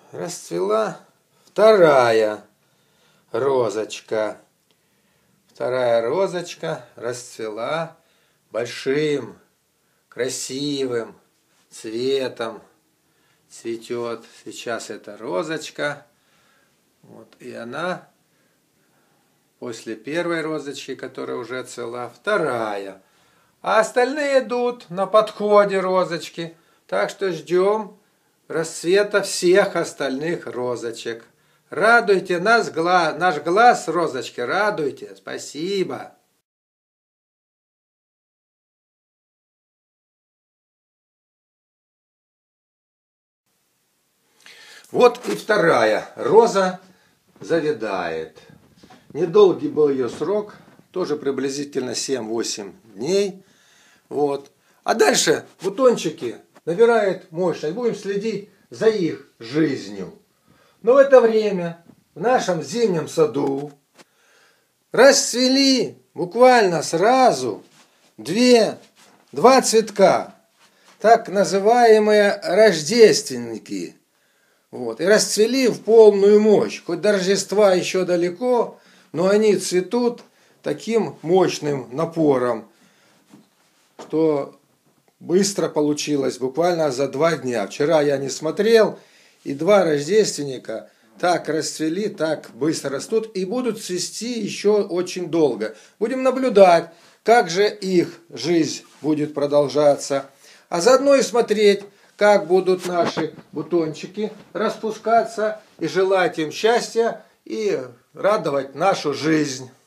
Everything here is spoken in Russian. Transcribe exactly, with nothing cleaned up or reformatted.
расцвела вторая розочка. Вторая розочка расцвела большим, красивым цветом. Цветет сейчас эта розочка. Вот, и она после первой розочки, которая уже отцвела, вторая. А остальные идут на подходе розочки. Так что ждем расцвета всех остальных розочек. Радуйте нас, глаз, наш глаз, розочки, радуйте. Спасибо. Вот и вторая роза завядает. Недолгий был ее срок, тоже приблизительно семь-восемь дней. Вот. А дальше бутончики набирают мощность. Будем следить за их жизнью. Но в это время в нашем зимнем саду расцвели буквально сразу две, два цветка, так называемые рождественники. Вот. И расцвели в полную мощь. Хоть до Рождества еще далеко, но они цветут таким мощным напором, что быстро получилось, буквально за два дня. Вчера я не смотрел, и два рождественника так расцвели, так быстро растут и будут цвести еще очень долго. Будем наблюдать, как же их жизнь будет продолжаться, а заодно и смотреть, как будут наши бутончики распускаться, и желать им счастья и радовать нашу жизнь.